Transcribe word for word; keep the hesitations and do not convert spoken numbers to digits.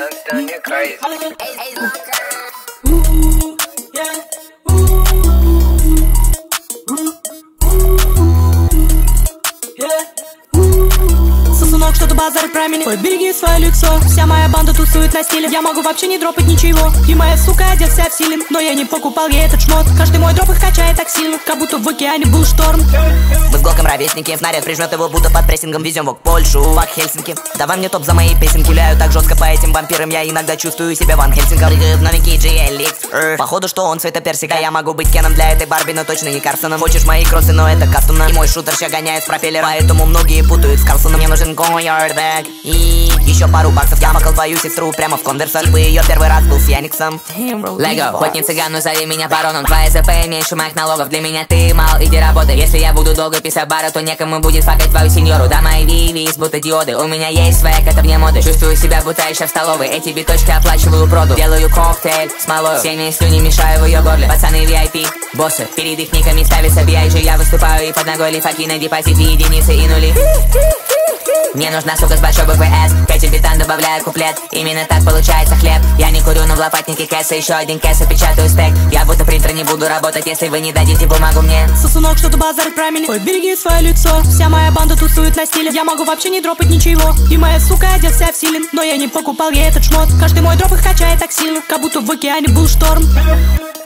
youngster, you're crazy. Сосунок, что-то базарит про меня. Ой, береги свое лицо. Вся моя банда тусует на стиле. Я могу вообще не дропать ничего. И моя сука одет вся в силе. Но я не покупал ей этот шмот. Каждый мой дроп их качает так сильно, как будто в океане был шторм. Мы с Глоком ровесники, снаряд прижмет его, будто под прессингом. Везем его к Польшу, в Хельсинки. Давай мне топ за мои песенки. Гуляю так жестко по этим вампирам. Я иногда чувствую себя Ван Хельсингом. Прыгаю в новенький джи эл икс. э. Походу, что он цвета персика. Я могу быть Кеном для этой Барби, но точно не Карсоном. Хочешь мои кроссы, но это кастомно. И мой шутер ща гоняет с пропеллера. Поэтому многие путают с Карлсоном. Мне нужен гоярдбэк и еще пару баксов. Я макал твою сестру прямо в конверсах. Бы ее первый раз был с Яниксом. Лего, хоть не цыган, но зови меня бароном. Твоя ЗП меньше моих налогов. Для меня ты мал, иди работай. Если я буду долго писать бара, то некому будет факать твою сеньору. Да, мои вивис, будто диоды. У меня есть свек, это вне моды. Чувствую себя, будто еще в столовой. Эти биточки оплачиваю проду. Делаю коктейль с смолою. Всеми слюни мешаю в ее горле. Пацаны ви ай пи, боссы. Перед их никами ставится би ай джи. Я выступаю и под ногой лифаки на депозите единицы и нули. Мне нужна сука с большой буквы С. Кэти битан добавляю куплет. Именно так получается хлеб. Я не курю, но в лопатнике кэса. Еще один кэса, печатаю стек. Я будто принтер, не буду работать, если вы не дадите бумагу мне. Сосунок, что-то базарит про меня. Ой, береги свое лицо. Вся моя банда тусует на стиле. Я могу вообще не дропать ничего. И моя сука одет вся в силе. Но я не покупал ей этот шмот. Каждый мой дроп их качает так сильно, как будто в океане был шторм.